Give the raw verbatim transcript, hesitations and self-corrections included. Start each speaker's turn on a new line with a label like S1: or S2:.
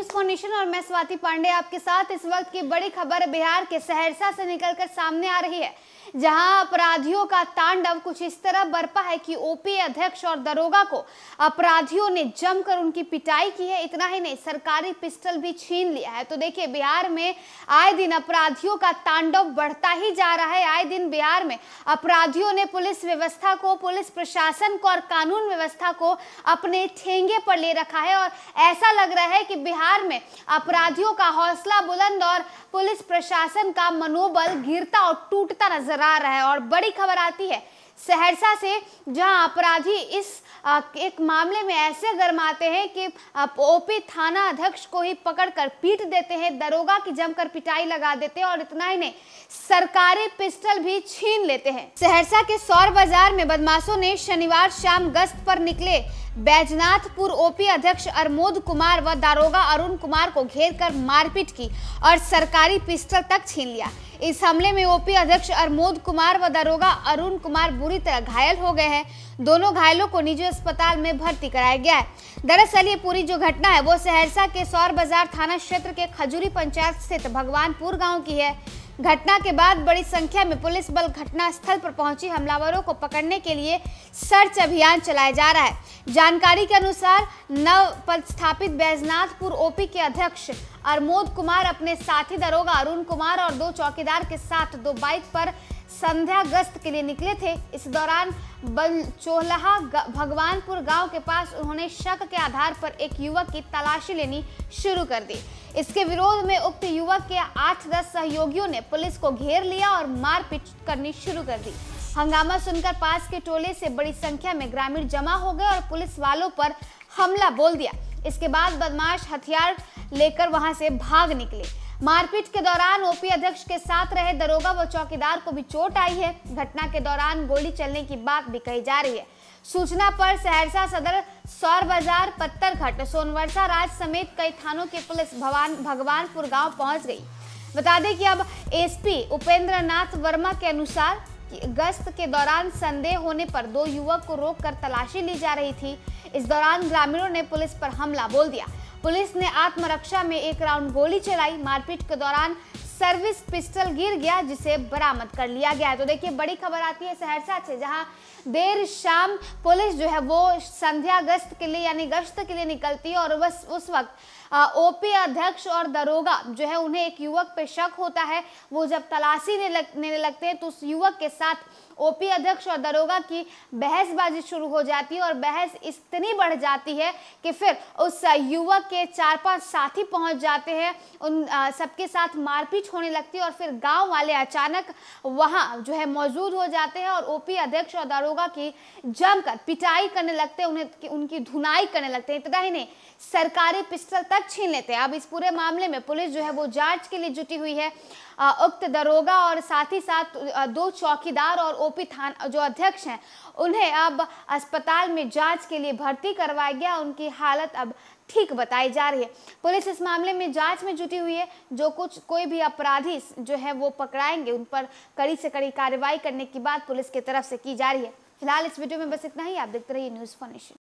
S1: For nation और मैं स्वाति पांडे आपके साथ। इस वक्त की बड़ी खबर बिहार के सहरसा से निकलकर सामने आ रही है, जहां अपराधियों का तांडव कुछ इस तरह बरपा है कि ओपी अध्यक्ष और दरोगा को अपराधियों ने जमकर उनकी पिटाई की है। इतना ही नहीं, सरकारी पिस्टल भी छीन लिया है। तो देखिए, बिहार में आए दिन अपराधियों का तांडव बढ़ता ही जा रहा है। आए दिन बिहार में अपराधियों ने पुलिस व्यवस्था को, पुलिस प्रशासन को और कानून व्यवस्था को अपने ठेंगे पर ले रखा है और ऐसा लग रहा है कि बिहार में अपराधियों का हौसला बुलंद और पुलिस प्रशासन का मनोबल गिरता और टूटता नजर आ रहा है। और बड़ी खबर आती है सहरसा से, जहां अपराधी इस आ, एक मामले में ऐसे गरमाते हैं कि ओपी थाना अध्यक्ष को ही पकड़कर पीट देते हैं, दरोगा की जमकर पिटाई लगा देते हैं और इतना ही नहीं, सरकारी पिस्टल भी छीन लेते हैं। सहरसा के सौर बाजार में बदमाशों ने शनिवार शाम गश्त पर निकले बैजनाथपुर ओपी अध्यक्ष अरमोद कुमार व दारोगा अरुण कुमार को घेर कर मारपीट की और सरकारी पिस्टल तक छीन लिया। इस हमले में ओपी अध्यक्ष अरमोद कुमार व दारोगा अरुण कुमार बुरी तरह घायल हो गए हैं। दोनों घायलों को निजी अस्पताल में भर्ती कराया गया है। दरअसल ये पूरी जो घटना है वो सहरसा के सौर बाजार थाना क्षेत्र के खजूरी पंचायत स्थित भगवानपुर गांव की है। घटना के बाद बड़ी संख्या में पुलिस बल घटना स्थल पर पहुंची हमलावरों को पकड़ने के लिए सर्च अभियान चलाया जा रहा है। जानकारी के अनुसार नव पदस्थापित बैजनाथपुर ओपी के अध्यक्ष अरमोद कुमार अपने साथी दरोगा अरुण कुमार और दो चौकीदार के साथ दो बाइक पर संध्या गश्त के लिए निकले थे। इस दौरान चोलहा भगवानपुर गांव के पास उन्होंने शक के आधार पर एक युवक की तलाशी लेनी शुरू कर दी। इसके विरोध में उक्त युवक के आठ दस सहयोगियों ने पुलिस को घेर लिया और मारपीट करनी शुरू कर दी। हंगामा सुनकर पास के टोले से बड़ी संख्या में ग्रामीण जमा हो गए और पुलिस वालों पर हमला बोल दिया। इसके बाद बदमाश हथियार लेकर वहां से भाग निकले। मारपीट के दौरान ओपी अध्यक्ष के साथ रहे दरोगा व चौकीदार को भी चोट आई है। घटना के दौरान गोली चलने की बात भी कही जा रही है। सूचना पर सहरसा सदर, सौर बाजार, पत्थरघट, सोनवर्षा राज समेत कई थानों की पुलिस भवान भगवानपुर गांव पहुंच गई। बता दें कि अब एसपी उपेंद्र नाथ वर्मा के अनुसार गश्त के दौरान संदेह होने पर दो युवक को रोककर तलाशी ली जा रही थी। इस दौरान ग्रामीणों ने पुलिस पर हमला बोल दिया। पुलिस ने आत्मरक्षा में एक राउंड गोली चलाई। मारपीट के दौरान सर्विस पिस्टल गिर गया, जिसे बरामद कर लिया गया है। तो देखिए, बड़ी खबर आती है सहरसा से, जहां देर शाम पुलिस जो है वो संध्या गश्त के लिए यानी गश्त के लिए निकलती है और बस उस वक्त ओपी अध्यक्ष और दरोगा जो है उन्हें एक युवक पे शक होता है। वो जब तलाशी लेने लगते हैं तो उस युवक के साथ ओपी अध्यक्ष और दरोगा की बहसबाजी शुरू हो जाती है और बहस इतनी बढ़ जाती है कि फिर उस युवक के चार पांच साथी पहुंच जाते हैं। उन सबके साथ मारपीट होने लगती है और फिर गांव वाले अचानक वहां जो है मौजूद हो जाते हैं और ओपी अध्यक्ष और दरोगा की जमकर पिटाई करने लगते हैं, उन्हें उनकी धुनाई करने लगते हैं। इतना ही नहीं, सरकारी पिस्टल तक छीन लेते हैं। अब इस पूरे मामले में पुलिस जो है वो जांच के लिए जुटी हुई है। उक्त दरोगा और साथ ही साथ दो चौकीदार और ओपी थाना जो अध्यक्ष हैं उन्हें अब अस्पताल में जांच के लिए भर्ती करवाया गया। उनकी हालत अब ठीक बताई जा रही है। पुलिस इस मामले में जांच में जुटी हुई है। जो कुछ कोई भी अपराधी जो है वो पकड़ाएंगे, उन पर कड़ी से कड़ी कार्रवाई करने की बात पुलिस की तरफ से की जा रही है। फिलहाल इस वीडियो में बस इतना ही। आप देखते रहिए न्यूज़ फॉर नेशन।